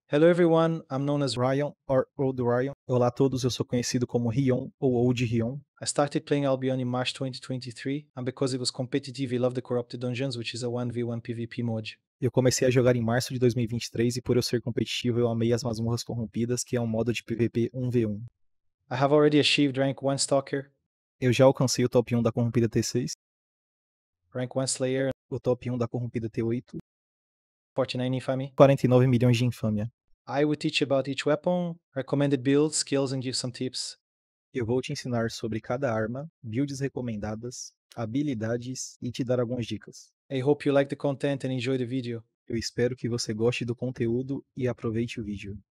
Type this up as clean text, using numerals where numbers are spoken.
Hello everyone, I'm known as Ryan or Old Ryan. Olá a todos, eu sou conhecido como Rion ou Old Rion. I started playing Albion in March 2023, and because it was competitive, I love the Corrupted Dungeons, which is a 1v1 PvP mod. Eu comecei a jogar em março de 2023 e por eu ser competitivo eu amei as Masmorras Corrompidas, que é um modo de PVP 1v1. I have already achieved rank 1 Stalker, Eu já alcancei o top 1 da Corrompida T6, rank 1 Slayer, o top 1 da Corrompida T8, 49 Infamy. 49 milhões de infâmia. I will teach about each weapon, recommended builds, skills, and give some tips. Eu vou te ensinar sobre cada arma, builds recomendadas, habilidades e te dar algumas dicas. I hope you like the content and enjoy the video. Eu espero que você goste do conteúdo e aproveite o vídeo.